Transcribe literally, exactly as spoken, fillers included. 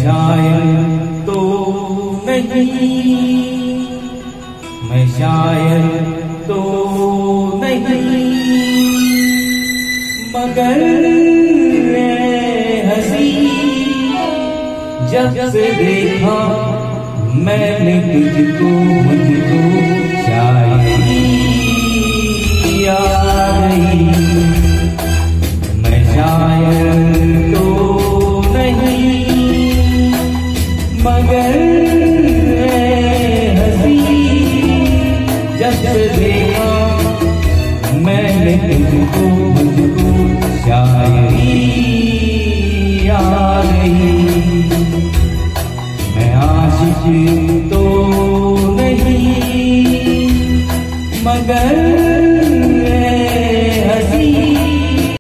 शायर तो नहीं, मैं शायर तो नहीं, मगर हंसी जब से देखा मैंने तुझको, मुझको शायरी आ गई।